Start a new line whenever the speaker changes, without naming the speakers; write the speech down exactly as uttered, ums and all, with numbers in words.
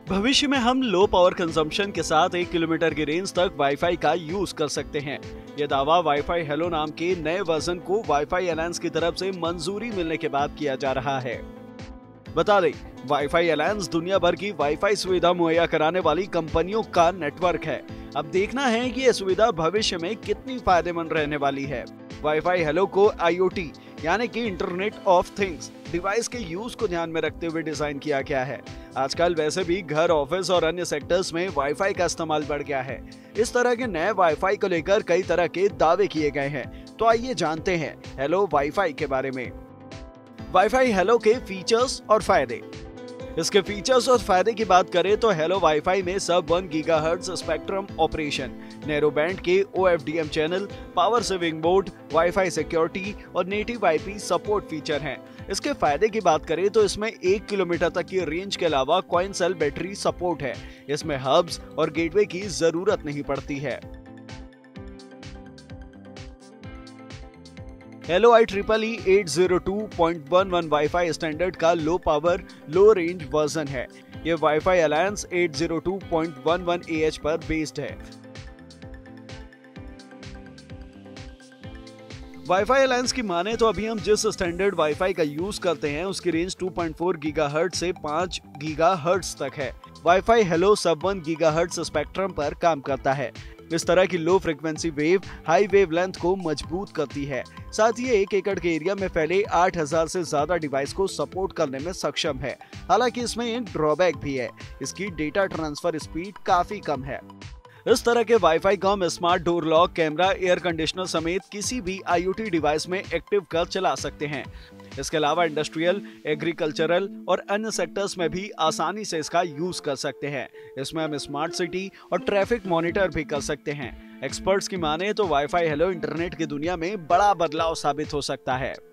भविष्य में हम लो पावर कंजम्पशन के साथ एक किलोमीटर की रेंज तक वाईफाई का यूज कर सकते हैं। यह दावा वाईफाई हेलो नाम के नए वर्जन को वाईफाई अलायंस की तरफ से मंजूरी मिलने के बाद किया जा रहा है। बता दें, वाईफाई अलायंस दुनिया भर की वाईफाई सुविधा मुहैया कराने वाली कंपनियों का नेटवर्क है। अब देखना है कि यह सुविधा भविष्य में कितनी फायदेमंद रहने वाली है। वाईफाई हेलो को आईओटी यानी कि इंटरनेट ऑफ थिंग्स डिवाइस के यूज को ध्यान में रखते हुए डिजाइन किया गया है। आजकल वैसे भी घर, ऑफिस और अन्य सेक्टर्स में वाईफाई का इस्तेमाल बढ़ गया है। इस तरह के नए वाईफाई को लेकर कई तरह के दावे किए गए हैं। तो आइए जानते हैं हेलो वाईफाई के बारे में। वाईफाई हेलो के फीचर्स और फायदे। इसके फीचर्स और फायदे की बात करें तो हेलो वाईफाई में sub one gigahertz spectrum operation, narrow band के O F D M channel, power saving mode, WiFi security और नेटिव आईपी सपोर्ट फीचर हैं। इसके फायदे की बात करें तो इसमें एक किलोमीटर तक की रेंज के अलावा कॉइन सेल बैटरी सपोर्ट है। इसमें हब्स और गेटवे की जरूरत नहीं पड़ती है। HaLow I triple E eight zero two point one one WiFi standard का low power low range version है। यह WiFi alliance eight zero two point one one A H पर बेस्ड है। वाईफाई अलायंस की माने तो अभी हम जिस स्टैंडर्ड वाईफाई का यूज करते हैं उसकी range two point four gigahertz से फाइव गीगाहर्ट्ज तक है। WiFi HaLow sub one gigahertz spectrum पर काम करता है। इस तरह की low frequency wave high wavelength को मजबूत करती है। साथ ही एक एकड़ के एरिया में फैले आठ हज़ार से ज्यादा डिवाइस को सपोर्ट करने में सक्षम है। हालांकि इसमें एक ड्रॉबैक भी है, इसकी डेटा ट्रांसफर स्पीड काफी कम है। इस तरह के वाईफाई को हम smart door lock, camera, air conditioner समेत किसी भी आईओटी डिवाइस में एक्टिव कर चला सकते हैं। इसके अलावा इंडस्ट्रियल, एग्रीकल्चरल और अन्य सेक्टर्स में भी आसानी से इसका यूज कर सकते हैं। इसमें हम स्मार्ट सिटी और ट्रैफिक मॉनिटर भी कर सकते हैं। एक्सपर्ट्स की माने तो वाईफाई हेलो इंटरनेट की दुनिया में बड़ा बदलाव साबित हो सकता है।